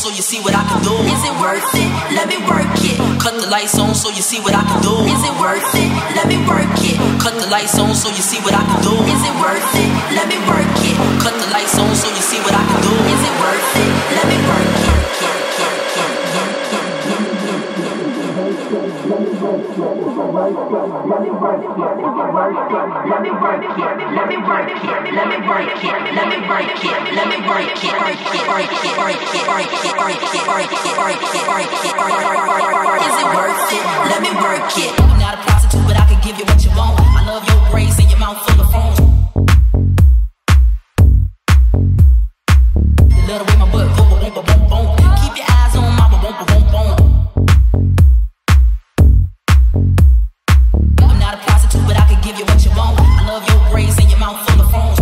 so you see what I can do. Is it worth it? Let me work it. Cut the lights on so you see what I can do. Is it worth it? Let me work it. Cut the lights on so you see what I can do. Is it worth it? Let me work it. Cut the lights on so you see what I can do. Is it worth it? Let me work it. Is it worth it? Let me work it. I'm not a prostitute, but I can give you what you want. I love your braids and your mouth full of phones. You love the way my butt go, boom, boom, boom, boom. Keep your eyes on my boom, boom, boom, boom. I'm not a prostitute, but I can give you what you want. I love your braids and your mouth full of phones.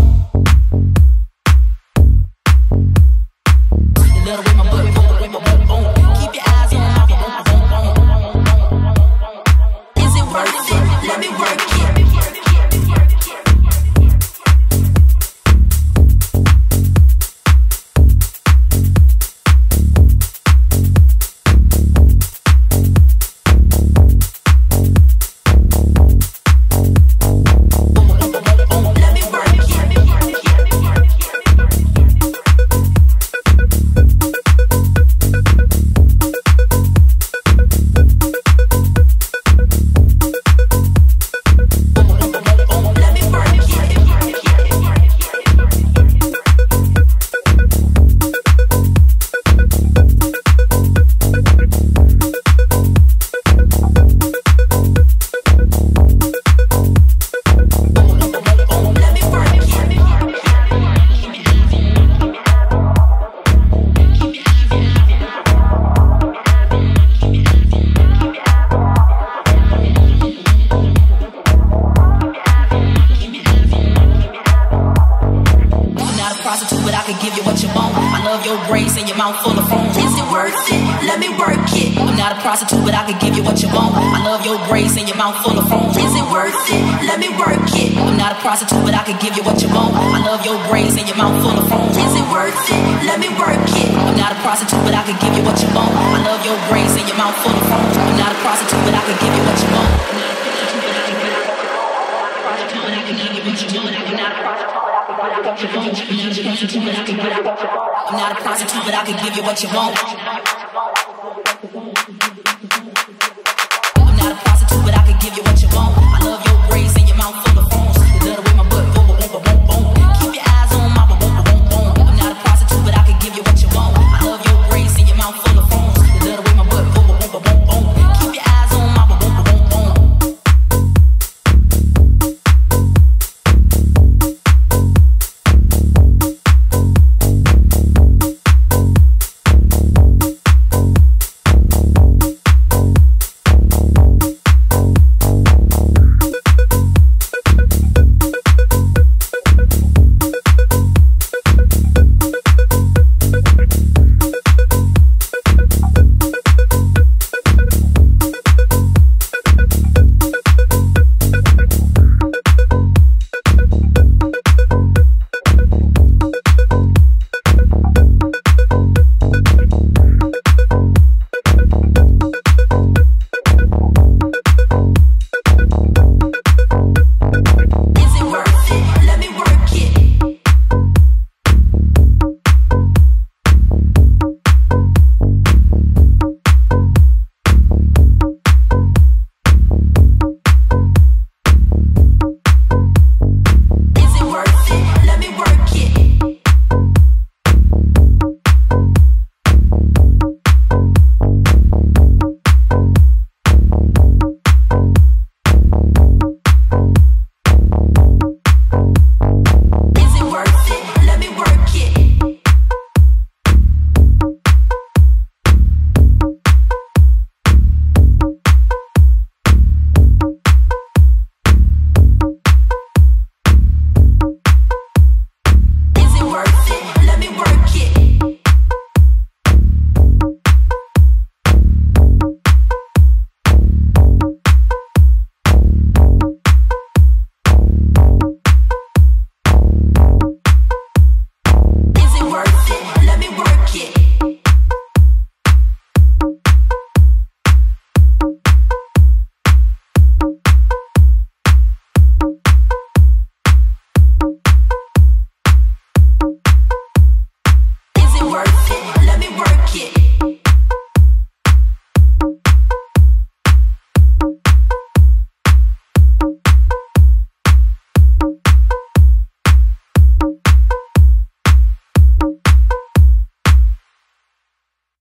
You love the way my butt go, boom, boom, boom, boom. Keep your eyes on my boom, boom, boom, boom. Is it worth it? Let me work it. Prostitute, but I can give you what you want. I love your braids and your mouth full of phones. Is it worth it? Let me work it. I'm not a prostitute, but I can give you what you want. I love your braids and your mouth full of phones. Is it worth it? Let me work it. I'm not a prostitute, but I can give you what you want. I love your braids and your mouth full of phones. I'm not a prostitute, but I can give you what you want. I'm not a prostitute, but I can give you what you want. I'm not a prostitute, but I can give you what you want. I'm not a prostitute, but I can give you what you want. I love your braids and your mouth full of phones. You love the way my butt go, boom, boom, boom, boom. Keep your eyes on my boom, boom, boom, boom. I'm not a prostitute, but I can give you what you want. I love your braids and your mouth full of phones. You love the way my butt go, boom, boom, boom, boom. Keep your eyes on my boom, boom, boom, boom. worth it?